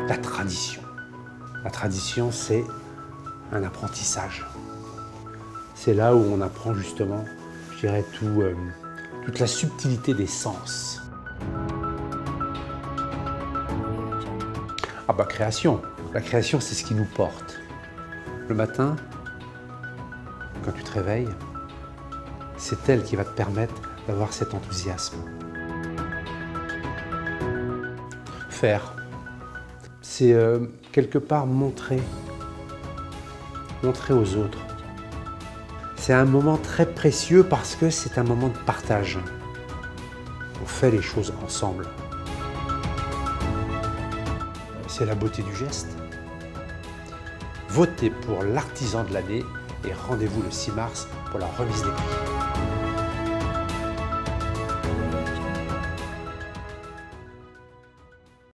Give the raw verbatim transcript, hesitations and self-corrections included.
la tradition. La tradition, c'est un apprentissage. C'est là où on apprend justement, je dirais, tout, euh, toute la subtilité des sens. Ah bah création. La création, c'est ce qui nous porte. Le matin, quand tu te réveilles, c'est elle qui va te permettre d'avoir cet enthousiasme. Faire, c'est euh, quelque part montrer, montrer aux autres. C'est un moment très précieux parce que c'est un moment de partage. On fait les choses ensemble. C'est la beauté du geste. Votez pour l'artisan de l'année et rendez-vous le six mars pour la remise des prix.